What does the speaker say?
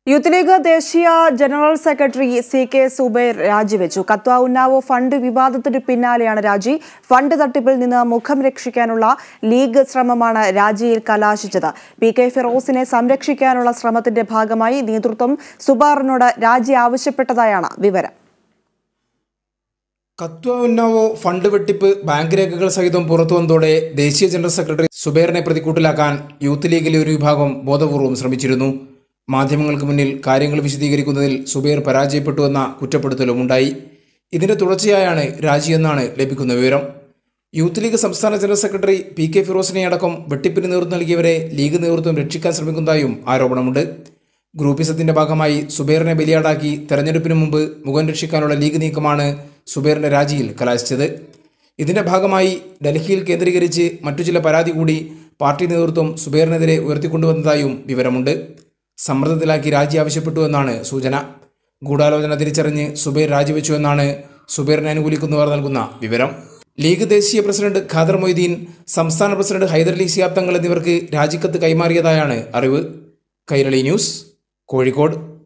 Youth league ദേശീയ general secretary CK Zubair രാജിവെച്ചു. Kathua Unnao fund വിവാദത്തിന് പിന്നാലെയാണ് രാജി. ഫണ്ട് തട്ടിപ്പിൽ നിന്ന് മുഖം രക്ഷിക്കാനുള്ള ലീഗ് ശ്രമമാണ് രാജിയിൽ കലാശിച്ചത്. PK ഫിറോസിനെ സംരക്ഷിക്കാനുള്ള ശ്രമത്തിന്റെ ഭാഗമായി നേതൃത്വം സുബൈറിനോട് രാജി ആവശ്യപ്പെട്ടതായാണ് വിവരം. കത്വ ഉന്നാവോ ഫണ്ട് വെട്ടിപ്പ് ബാങ്ക് രേഖകൾ സഹിതം പുറത്തുവന്നതോടെ ദേശീയ ജനറൽ സെക്രട്ടറി സുബൈറിനെ പ്രതിക്കൂട്ടിലാക്കാൻ യൂത്ത് ലീഗിലെ ഒരു വിഭാഗം ബോധപൂർവം ശ്രമിച്ചിരുന്നു. മാധ്യമങ്ങൾക്ക് മുന്നിൽ കാര്യങ്ങൾ വിശദീകരിക്കുന്നതിൽ സുബൈർ പരാജയപ്പെട്ടുവെന്ന കുറ്റപ്പെടുത്തലുമുണ്ടായി. ഇതിന്റെ തുടർച്ചയായാണ് രാജിയെന്നാണ് ലഭിക്കുന്ന വിവരം. യൂത്ത് ലീഗ് സംസ്ഥാന ജനറൽ സെക്രട്ടറി PK ഫിറോസിനെ അടക്കം വെട്ടിപ്പിന് നേതൃത്വം നൽകിയവരെ ലീഗ് നേതൃത്വം രക്ഷിക്കാൻ ശ്രമിക്കുന്നതായും ആരോപണമുണ്ട്. ഗ്രൂപ്പിസത്തിന്റെ ഭാഗമായി സുബൈറിനെ ബലിയാടാക്കി തെരഞ്ഞെടുപ്പിന് മുമ്പ് മുഖം രക്ഷിക്കാനുള്ള ലീഗ് നീക്കമാണ് സുബൈറിന്റെ രാജിയിൽ കലാശിച്ചത്. ഇതിന്റെ ഭാഗമായി ഡൽഹിയിൽ കേന്ദ്രീകരിച്ച് മറ്റു ചില പരാതി കൂടി പാർട്ടി നേതൃത്വം സുബൈറിനെതിരെ ഉയർത്തിക്കൊണ്ടുവന്നതായും വിവരമുണ്ട്. സമ്മർദ്ദത്തിലാക്കി രാജി ആവശ്യപ്പെട്ടുവെന്നാണ് സൂചന. ഗൂഢാലോചന തിരിച്ചറിഞ്ഞ് സുബൈർ രാജിവെച്ചുവെന്നാണ് സുബൈറിനെ അനുകൂലിക്കുന്നവർ നൽകുന്ന വിവരം. ലീഗ് ദേശീയ പ്രസിഡന്റ് ഖാദർ മൊയ്തീൻ, സംസ്ഥാന പ്രസിഡന്റ് ഹൈദരലി ശിഹാബ് തങ്ങൾ എന്നിവർക്ക് രാജിക്കത്ത് കൈമാറിയതായാണ് അറിവ്. കൈരളി ന്യൂസ്, കോഴിക്കോട്.